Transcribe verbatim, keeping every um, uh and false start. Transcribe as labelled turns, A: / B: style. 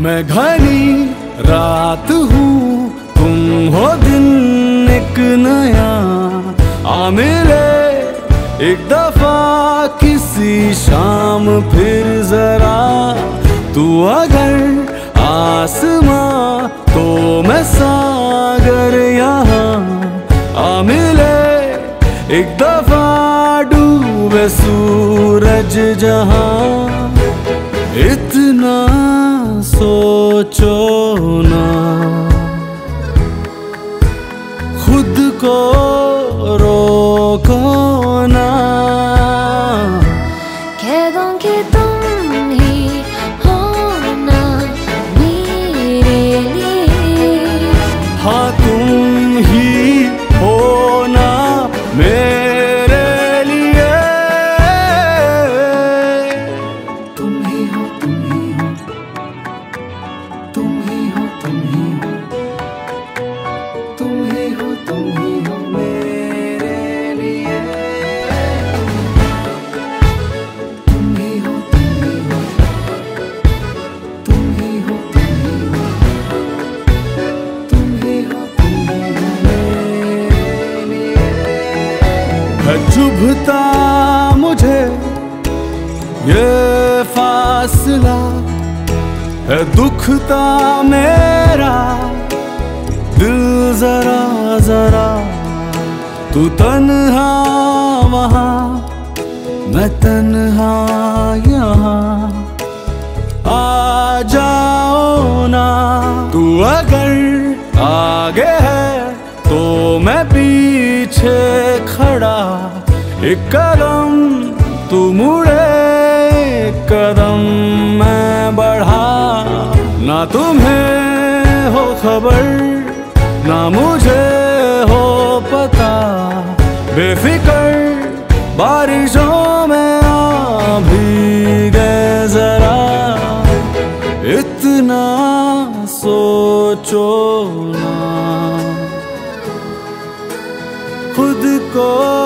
A: मैं घनी रात हूँ, तुम हो दिन एक नया। आ मिले एक दफा किसी शाम फिर जरा, तू अगर आसमां तो मैं सागर यहाँ। आ मिले एक दफा डूबे सूरज जहाँ। इतना सोचो ना, खुद को रोको ना।
B: कह दूं कि तुम ही हो ना मेरे लिए।
A: हाँ तुम ही हो ना मेरे लिए। तुम ही हो, तुम ही हो, तुम ही हो, तुम ही हो, तुम ही हो, तुम ही हो मेरे लिए। तुम ही हो, तुम ही हो, तुम ही हो, तुम ही हो, तुम ही हो मेरे लिए। है चुभता मुझे ये फासला, है दुखता मेरा दिल जरा जरा। तू तन्हा वहाँ, मैं तन्हा यहाँ। आ जाओ ना, तू अगर आगे है तो मैं पीछे खड़ा। एक कदम तू मुड़े, एक कदम मैं बढ़ा। ना तुम्हें हो खबर, ना मुझे हो पता। बेफिक्र बारिशों में आ भीगे जरा। इतना सोचो ना, खुद को